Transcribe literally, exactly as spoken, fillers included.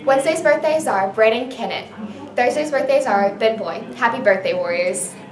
Wednesday's birthdays are Brayden Kennett. Thursday's birthdays are Ben Boy. Happy birthday, Warriors.